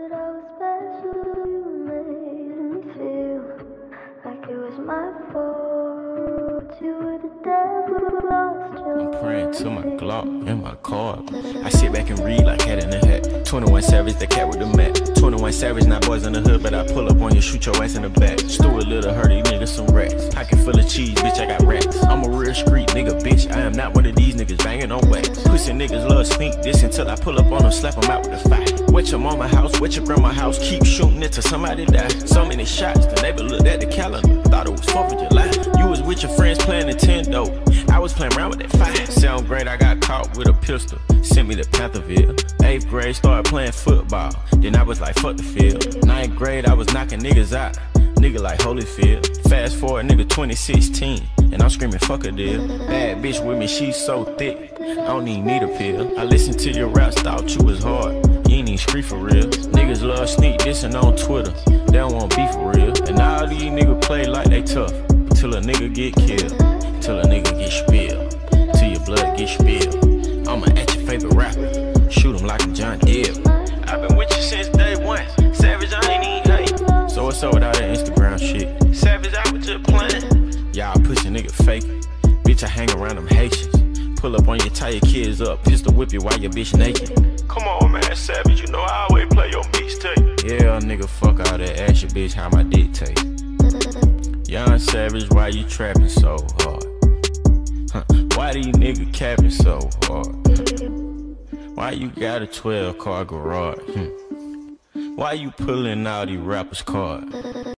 that I was special. You made me feel like it was my fault. You were the devil, lost your I'm praying to my Glock in my car. I sit back and read like Hat in the Hat. 21 Savage, the cat with the mat. 21 Savage, not boys in the hood, but I pull up on you, shoot your ass in the back. Stuart Little, hurt these niggas some racks. Pocket full of cheese, bitch, I got racks. I'm a real street nigga, bitch. I am not one of these niggas banging on wax. Pussy niggas love sneak this until I pull up on them, slap them out with a fight. Wet your mama house, wet your grandma house, keep shooting it till somebody die. So many shots, the neighbor looked at the calendar, thought it was 4th of July. You was with your friends playing Nintendo, I was playing around with that fire. 7th grade, I got caught with a pistol, sent me to Pantherville. 8th grade, started playing football, then I was like, fuck the field. 9th grade, I was knocking niggas out, nigga like Holyfield. Fast forward, nigga 2016, and I'm screaming, fuck a deal. Bad bitch with me, she's so thick, I don't even need a pill. I listened to your raps, thought you was hard, you ain't even street for real. Niggas love sneak dissing on Twitter, they don't want beef for real. And all these niggas play like they tough, till a nigga get killed, till a nigga get spilled, till your blood get spilled. I'ma at your favorite rapper, shoot him like a John Deere. I've been with you since day one, Savage, I ain't even hate. So what's up with all that Instagram shit? Savage, I was just playing. Y'all pussy nigga fake, bitch, I hang around them Haitians. Pull up on you, tie your kids up, pistol whip you while your bitch naked. Come on, man, Savage, you know I always play your mixtape. Yeah, nigga, fuck all that, ask your bitch how my dick taste. Young Savage, why you trapping so hard? Why these niggas capping so hard? Why you got a 12-car garage? Why you pulling all these rappers' cards?